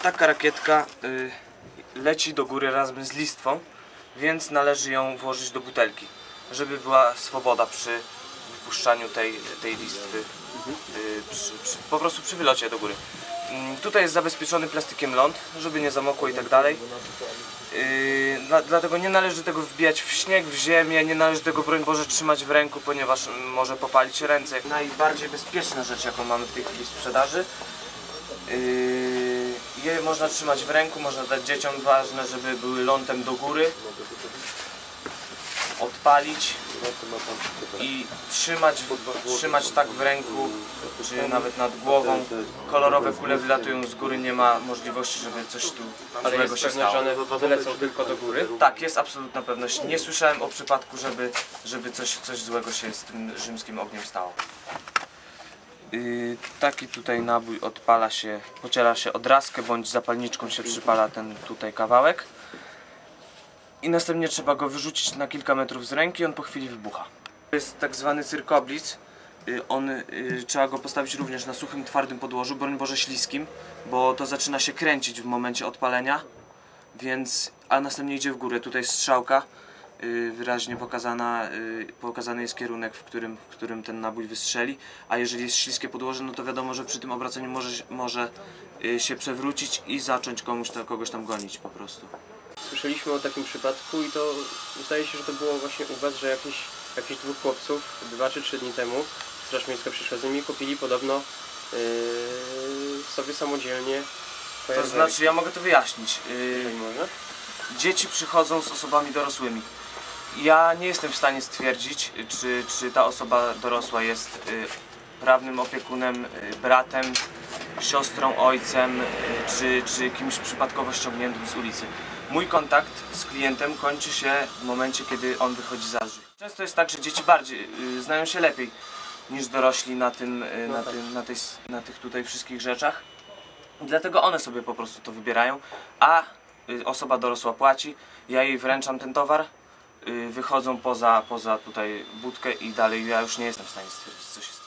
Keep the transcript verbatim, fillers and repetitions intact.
taka rakietka y, leci do góry razem z listwą, więc należy ją włożyć do butelki, żeby była swoboda przy wypuszczaniu tej, tej listwy, y, przy, przy, po prostu przy wylocie do góry. Y, tutaj jest zabezpieczony plastikiem ląd, żeby nie zamokło i tak dalej. Yy, dla, dlatego nie należy tego wbijać w śnieg, w ziemię, nie należy tego, broń Boże, trzymać w ręku, ponieważ może popalić ręce. Najbardziej bezpieczna rzecz, jaką mamy w tej chwili w sprzedaży. Yy, je można trzymać w ręku, można dać dzieciom, ważne, żeby były lądem do góry, odpalić i trzymać, trzymać tak w ręku, czy nawet nad głową. Kolorowe kule wylatują z góry, nie ma możliwości, żeby coś tu Ale złego jest się pewność, stało. że one wylecą tylko do góry? Tak, jest absolutna pewność. Nie słyszałem o przypadku, żeby, żeby coś, coś złego się z tym rzymskim ogniem stało. Yy, taki tutaj nabój odpala się, pociera się odrazkę, bądź zapalniczką się przypala ten tutaj kawałek. I następnie trzeba go wyrzucić na kilka metrów z ręki, on po chwili wybucha. To jest tak zwany cyrkoblic. Yy, on, yy, trzeba go postawić również na suchym, twardym podłożu, broń Boże śliskim, bo to zaczyna się kręcić w momencie odpalenia. Więc, a następnie idzie w górę. Tutaj strzałka, yy, wyraźnie pokazana, yy, pokazany jest kierunek, w którym, w którym ten nabój wystrzeli. A jeżeli jest śliskie podłoże, no to wiadomo, że przy tym obracaniu może, może yy, się przewrócić i zacząć komuś to, kogoś tam gonić po prostu. Słyszeliśmy o takim przypadku i to zdaje się, że to było właśnie u was, że jakieś, jakieś dwóch chłopców dwa czy trzy dni temu Straż Miejska przyszła z nimi i kupili podobno yy, sobie samodzielnie To fajerwerki. znaczy, ja mogę to wyjaśnić. Yy, Tak można? Dzieci przychodzą z osobami dorosłymi. Ja nie jestem w stanie stwierdzić, czy, czy ta osoba dorosła jest y, prawnym opiekunem, y, bratem, siostrą, ojcem, y, czy, czy kimś przypadkowo ściągniętym z ulicy. Mój kontakt z klientem kończy się w momencie, kiedy on wychodzi za drzwi. Często jest tak, że dzieci bardziej y, znają się lepiej niż dorośli na, tym, y, na, tym, na, tej, na tych tutaj wszystkich rzeczach. I dlatego one sobie po prostu to wybierają, a osoba dorosła płaci, ja jej wręczam ten towar, wychodzą poza, poza tutaj budkę i dalej ja już nie jestem w stanie stwierdzić, co się stało.